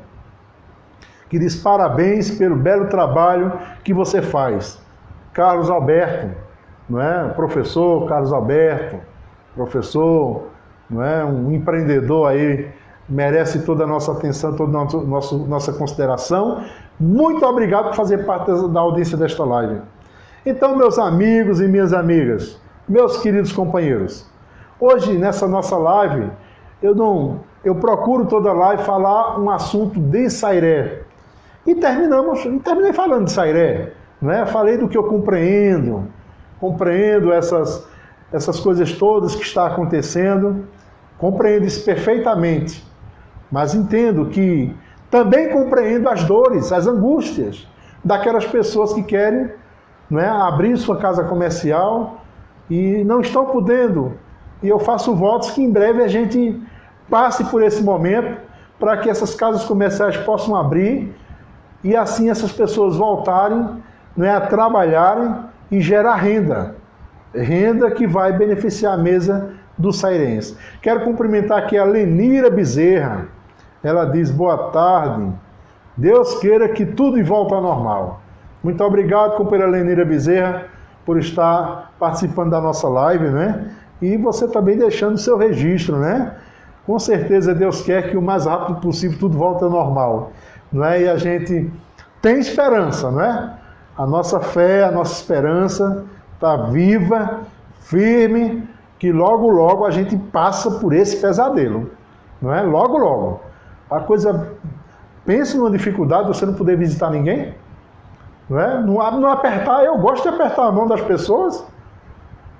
que diz parabéns pelo belo trabalho que você faz. Carlos Alberto, não é? Professor Carlos Alberto, professor, não é? Um empreendedor aí, merece toda a nossa atenção, toda a nossa, nossa consideração. Muito obrigado por fazer parte da audiência desta live. Então, meus amigos e minhas amigas, meus queridos companheiros, hoje nessa nossa live, eu, não, eu procuro toda live falar um assunto de Sairé. E terminamos, e terminei falando de Sairé, né? Falei do que eu compreendo, compreendo essas, essas coisas todas que estão acontecendo, compreendo isso perfeitamente, mas entendo que também compreendo as dores, as angústias daquelas pessoas que querem, não é, abrir sua casa comercial e não estão podendo. E eu faço votos que em breve a gente passe por esse momento para que essas casas comerciais possam abrir e assim essas pessoas voltarem, não é, a trabalharem e gerar renda. Renda que vai beneficiar a mesa dos sairenses. Quero cumprimentar aqui a Lenira Bezerra. Ela diz, boa tarde. Deus queira que tudo volte ao normal. Muito obrigado, companheira Lenira Bezerra, por estar participando da nossa live, né? E você também deixando o seu registro, né? Com certeza Deus quer que o mais rápido possível tudo volte ao normal, não é? E a gente tem esperança, não é? A nossa fé, a nossa esperança está viva, firme, que logo, logo a gente passa por esse pesadelo, não é? Logo, logo. A coisa, pense numa dificuldade, você não poder visitar ninguém, não é? Não, não apertar, eu gosto de apertar a mão das pessoas,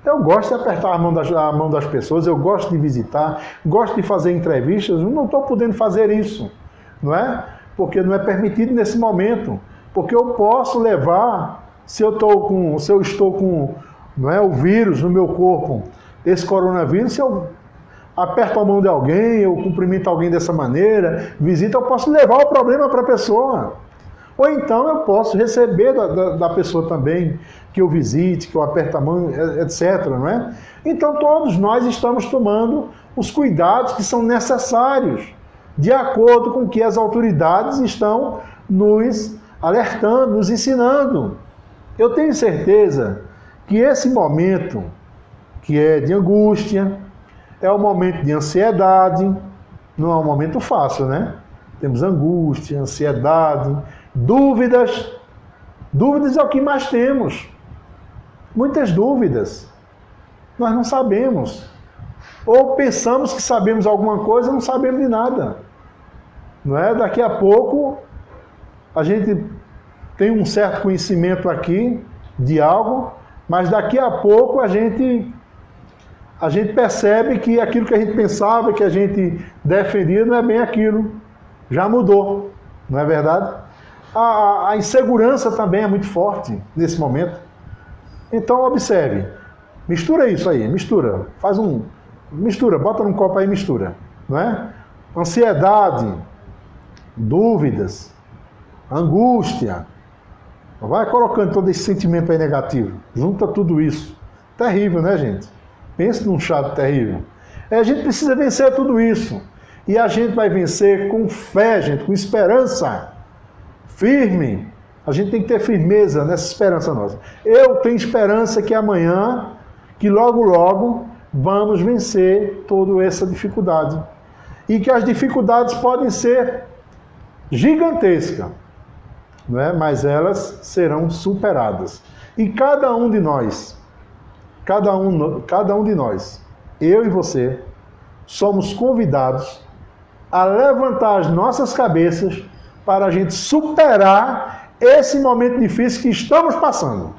Eu gosto de apertar a mão, das, a mão das pessoas, eu gosto de visitar, gosto de fazer entrevistas, eu não estou podendo fazer isso, não é? Porque não é permitido nesse momento. Porque eu posso levar, se eu, tô com, se eu estou com não é, o vírus no meu corpo, esse coronavírus, se eu aperto a mão de alguém, eu cumprimento alguém dessa maneira, visita, eu posso levar o problema para a pessoa. Ou então eu posso receber da, da, da pessoa também, que eu visite, que eu aperte a mão, etcétera. Não é? Então todos nós estamos tomando os cuidados que são necessários, de acordo com o que as autoridades estão nos alertando, nos ensinando. Eu tenho certeza que esse momento, que é de angústia, é um momento de ansiedade, não é um momento fácil, né? Temos angústia, ansiedade, dúvidas. Dúvidas é o que mais temos. Muitas dúvidas. Nós não sabemos. Ou pensamos que sabemos alguma coisa, não sabemos de nada. Não é? Daqui a pouco, a gente tem um certo conhecimento aqui de algo, mas daqui a pouco a gente, a gente percebe que aquilo que a gente pensava, que a gente defendia, não é bem aquilo. Já mudou, não é verdade? A, a insegurança também é muito forte nesse momento. Então observe, mistura isso aí, mistura, faz um, mistura, bota num copo aí e mistura, não é? Ansiedade, dúvidas, angústia, vai colocando todo esse sentimento aí negativo, junta tudo isso. Terrível, né, gente? Pense num chato terrível. É, a gente precisa vencer tudo isso. E a gente vai vencer com fé, gente, com esperança. Firme. A gente tem que ter firmeza nessa esperança nossa. Eu tenho esperança que amanhã, que logo, logo, vamos vencer toda essa dificuldade. E que as dificuldades podem ser gigantescas, não é? Mas elas serão superadas. E cada um de nós, cada um, cada um de nós, eu e você, somos convidados a levantar as nossas cabeças para a gente superar esse momento difícil que estamos passando.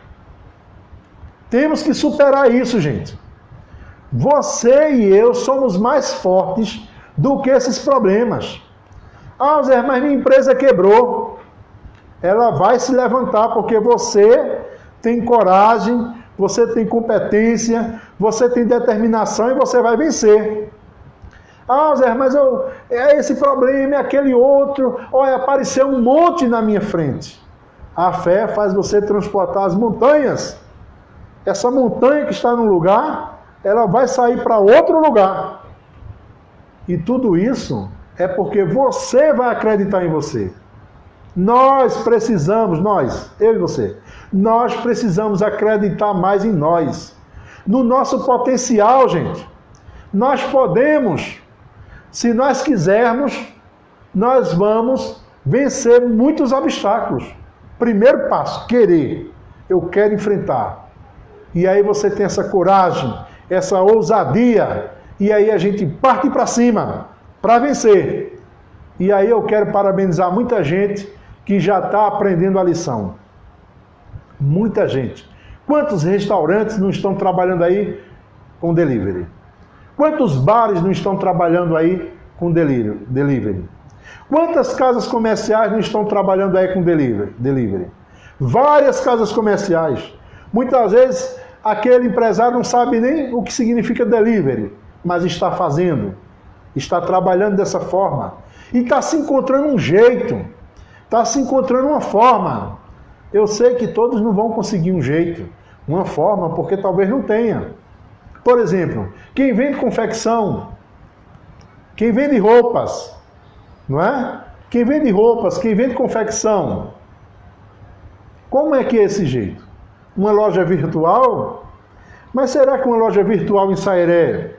Temos que superar isso, gente. Você e eu somos mais fortes do que esses problemas. Ah, Zé, mas minha empresa quebrou. Ela vai se levantar porque você tem coragem, você tem competência, você tem determinação e você vai vencer. Ah, Zé, mas eu, é esse problema, é aquele outro, olha, apareceu um monte na minha frente. A fé faz você transportar as montanhas. Essa montanha que está num lugar, ela vai sair para outro lugar. E tudo isso é porque você vai acreditar em você. Nós precisamos, nós, eu e você, nós precisamos acreditar mais em nós. No nosso potencial, gente. Nós podemos, se nós quisermos, nós vamos vencer muitos obstáculos. Primeiro passo, querer. Eu quero enfrentar. E aí você tem essa coragem, essa ousadia, e aí a gente parte para cima, para vencer. E aí eu quero parabenizar muita gente que já está aprendendo a lição. Muita gente. Quantos restaurantes não estão trabalhando aí com delivery? Quantos bares não estão trabalhando aí com delivery? Quantas casas comerciais não estão trabalhando aí com delivery? Várias casas comerciais. Muitas vezes aquele empresário não sabe nem o que significa delivery, mas está fazendo, está trabalhando dessa forma. E está se encontrando um jeito, está se encontrando uma forma. Eu sei que todos não vão conseguir um jeito, uma forma, porque talvez não tenha. Por exemplo, quem vende confecção, quem vende roupas, não é? Quem vende roupas, quem vende confecção, como é que é esse jeito? Uma loja virtual? Mas será que uma loja virtual em Sairé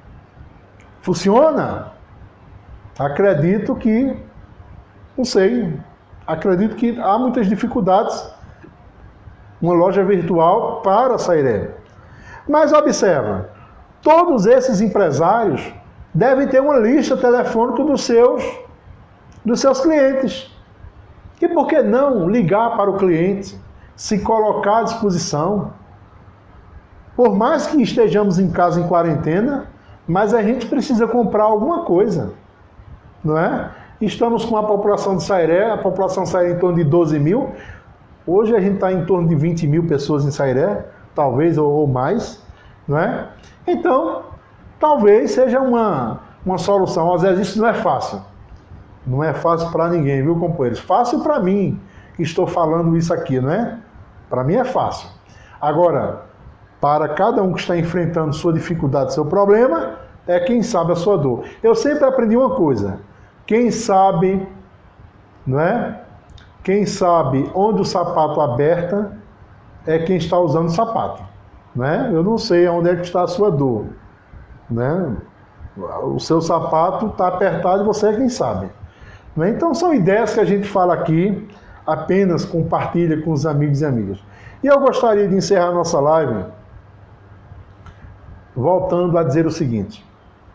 funciona? Acredito que, não sei, acredito que há muitas dificuldades uma loja virtual para Sairé. Mas observa, todos esses empresários devem ter uma lista telefônica dos seus, dos seus clientes. E por que não ligar para o cliente, se colocar à disposição? Por mais que estejamos em casa em quarentena, mas a gente precisa comprar alguma coisa, não é? Estamos com a população de Sairé, a população de Sairé em torno de doze mil. Hoje a gente está em torno de vinte mil pessoas em Sairé, talvez ou, ou mais, não é? Então, talvez seja uma, uma solução. Às vezes isso não é fácil. Não é fácil para ninguém, viu, companheiros? Fácil para mim, que estou falando isso aqui, não é? Para mim é fácil. Agora, para cada um que está enfrentando sua dificuldade, seu problema, é quem sabe a sua dor. Eu sempre aprendi uma coisa. Quem sabe, não é? Quem sabe onde o sapato aperta é quem está usando o sapato, né? Eu não sei onde é que está a sua dor, né? O seu sapato está apertado e você é quem sabe, né? Então são ideias que a gente fala aqui, apenas compartilha com os amigos e amigas. E eu gostaria de encerrar a nossa live voltando a dizer o seguinte: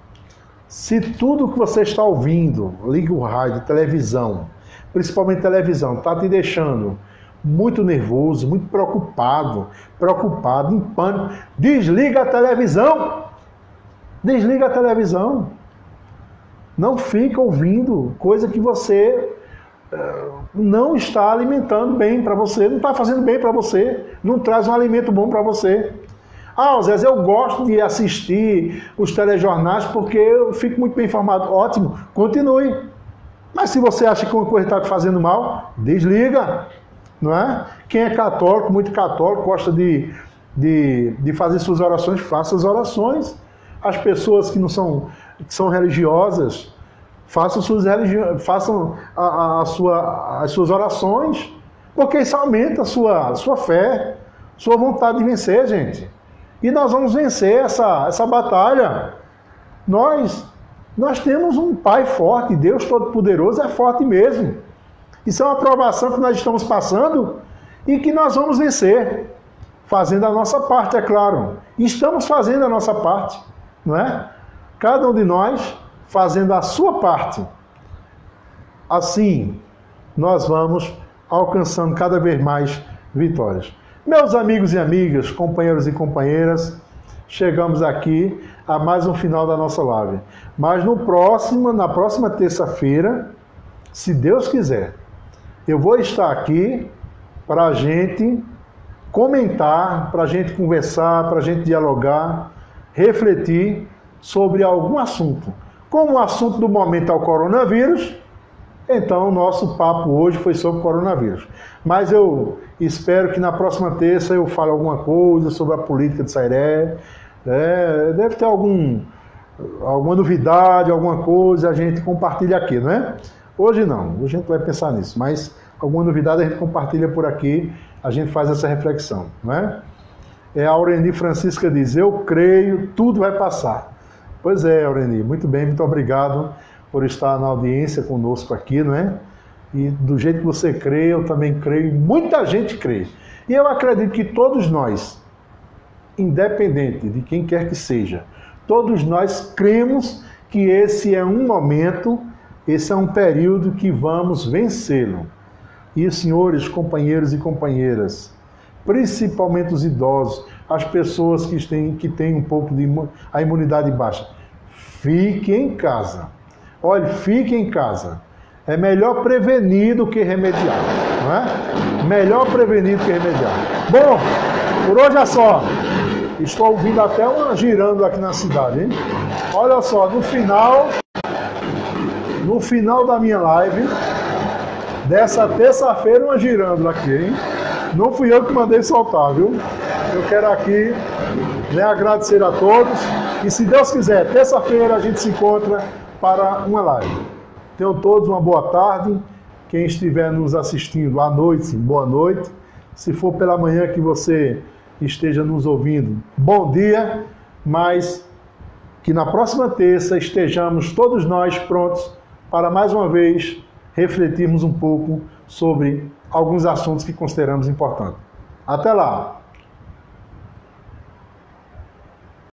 se tudo que você está ouvindo, liga o rádio, televisão, principalmente televisão, está te deixando muito nervoso, muito preocupado, preocupado, em pânico, desliga a televisão. Desliga a televisão. Não fica ouvindo coisa que você uh, não está alimentando bem para você, não está fazendo bem para você, não traz um alimento bom para você. Ah, Zé, eu gosto de assistir os telejornais porque eu fico muito bem informado. Ótimo, continue. Mas se você acha que uma coisa está te fazendo mal, desliga. Não é? Quem é católico, muito católico, gosta de, de, de fazer suas orações, faça as orações. As pessoas que não são, que são religiosas, façam, suas religi... façam a, a, a sua, as suas orações, porque isso aumenta a sua, a sua fé, sua vontade de vencer, gente. E nós vamos vencer essa, essa batalha. Nós, nós temos um Pai forte, Deus Todo-Poderoso é forte mesmo. Isso é uma provação que nós estamos passando e que nós vamos vencer, fazendo a nossa parte, é claro. Estamos fazendo a nossa parte, não é? Cada um de nós fazendo a sua parte. Assim, nós vamos alcançando cada vez mais vitórias. Meus amigos e amigas, companheiros e companheiras, chegamos aqui a mais um final da nossa live. Mas no próximo, na próxima terça-feira, se Deus quiser, eu vou estar aqui para a gente comentar, para a gente conversar, para a gente dialogar, refletir sobre algum assunto. Como o assunto do momento é o coronavírus, então o nosso papo hoje foi sobre o coronavírus. Mas eu espero que na próxima terça eu fale alguma coisa sobre a política de Sairé. É, deve ter algum, alguma novidade, alguma coisa, a gente compartilha aqui, não é? Hoje não, hoje a gente vai pensar nisso, mas alguma novidade a gente compartilha por aqui, a gente faz essa reflexão, não é? É a Aureni Francisca diz, eu creio, tudo vai passar. Pois é, Aureni, muito bem, muito obrigado por estar na audiência conosco aqui, não é? E do jeito que você crê, eu também creio, muita gente crê. E eu acredito que todos nós, independente de quem quer que seja, todos nós cremos que esse é um momento, esse é um período que vamos vencê-lo. E, senhores, companheiros e companheiras, principalmente os idosos, as pessoas que têm, que têm um pouco de a imunidade baixa, fiquem em casa. Olha, fiquem em casa. É melhor prevenir do que remediar, não é? Melhor prevenir do que remediar. Bom, por hoje é só. Estou ouvindo até uma girando aqui na cidade, hein? Olha só, no final, no final da minha live, dessa terça-feira, uma girando aqui, hein? Não fui eu que mandei soltar, viu? Eu quero aqui, né, agradecer a todos. E se Deus quiser, terça-feira a gente se encontra para uma live. Tenham todos uma boa tarde. Quem estiver nos assistindo à noite, boa noite. Se for pela manhã que você esteja nos ouvindo, bom dia. Mas que na próxima terça estejamos todos nós prontos para mais uma vez refletirmos um pouco sobre alguns assuntos que consideramos importantes. Até lá!